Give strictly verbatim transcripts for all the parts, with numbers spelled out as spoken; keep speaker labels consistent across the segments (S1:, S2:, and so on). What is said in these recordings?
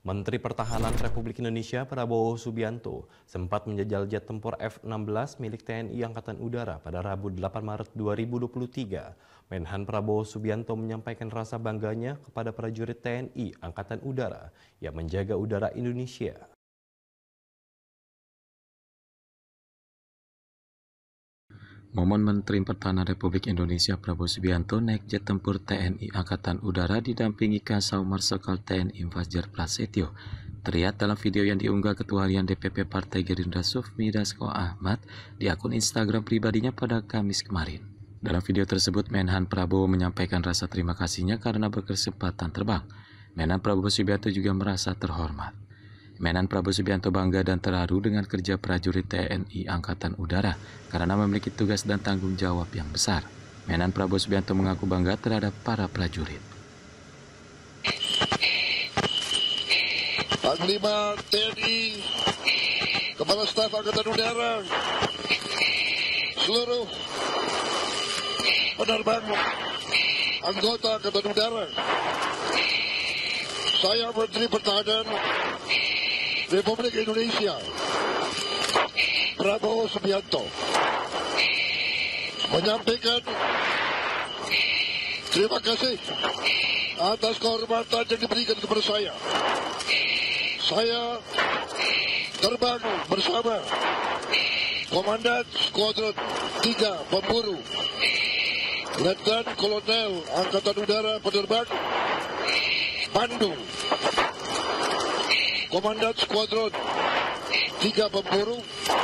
S1: Menteri Pertahanan Republik Indonesia Prabowo Subianto sempat menjajal jet tempur F enam belas milik T N I Angkatan Udara pada Rabu delapan Maret dua ribu dua puluh tiga. Menhan Prabowo Subianto menyampaikan rasa bangganya kepada prajurit T N I Angkatan Udara yang menjaga udara Indonesia.
S2: Momen Menteri Pertahanan Republik Indonesia Prabowo Subianto naik jet tempur T N I Angkatan Udara didampingi Kasau Marsikal T N I Fajar Prasetyo terlihat dalam video yang diunggah Ketua Harian D P P Partai Gerindra Sufmi Dasko Ahmad di akun Instagram pribadinya pada Kamis kemarin. Dalam video tersebut, Menhan Prabowo menyampaikan rasa terima kasihnya karena berkesempatan terbang. Menhan Prabowo Subianto juga merasa terhormat. Menhan Prabowo Subianto bangga dan terharu dengan kerja prajurit T N I Angkatan Udara karena memiliki tugas dan tanggung jawab yang besar. Menhan Prabowo Subianto mengaku bangga terhadap para prajurit.
S3: Panglima T N I, Kepala Staf Angkatan Udara, seluruh penerbang anggota Angkatan Udara, saya Menteri Pertahanan Republik Indonesia Prabowo Subianto menyampaikan terima kasih atas kehormatan yang diberikan kepada saya. Saya terbang bersama Komandan Skuadron tiga Pemburu Letnan Kolonel Angkatan Udara Penerbang Bandung, Komandan Skuadron tiga Pemburu,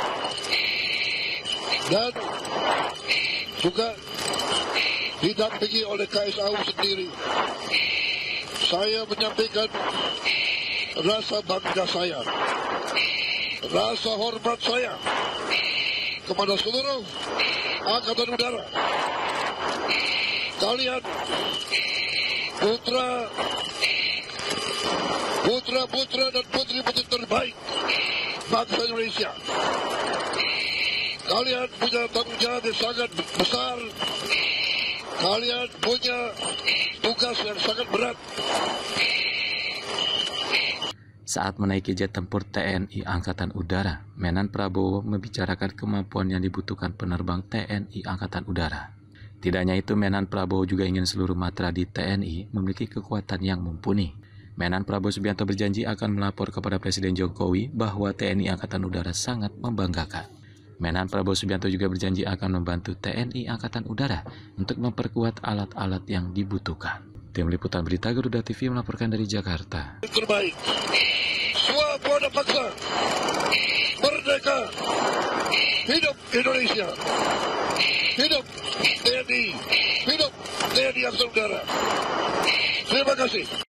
S3: dan juga didampingi oleh K S A U sendiri. Saya menyampaikan rasa bangga saya, rasa hormat saya kepada seluruh Angkatan Udara. Kalian putra Putra-putra dan putri-putri terbaik bangsa Indonesia. Kalian punya tanggung jawab yang sangat besar. Kalian punya tugas yang sangat berat.
S2: Saat menaiki jet tempur T N I Angkatan Udara, Menhan Prabowo membicarakan kemampuan yang dibutuhkan penerbang T N I Angkatan Udara. Tidak hanya itu, Menhan Prabowo juga ingin seluruh matra di T N I memiliki kekuatan yang mumpuni. Menhan Prabowo Subianto berjanji akan melapor kepada Presiden Jokowi bahwa T N I Angkatan Udara sangat membanggakan. Menhan Prabowo Subianto juga berjanji akan membantu T N I Angkatan Udara untuk memperkuat alat-alat yang dibutuhkan. Tim Liputan Berita Garuda T V melaporkan dari Jakarta.
S3: Terbaik, swabada paksa, merdeka, hidup Indonesia, hidup T N I, hidup T N I Angkatan Udara. Terima kasih.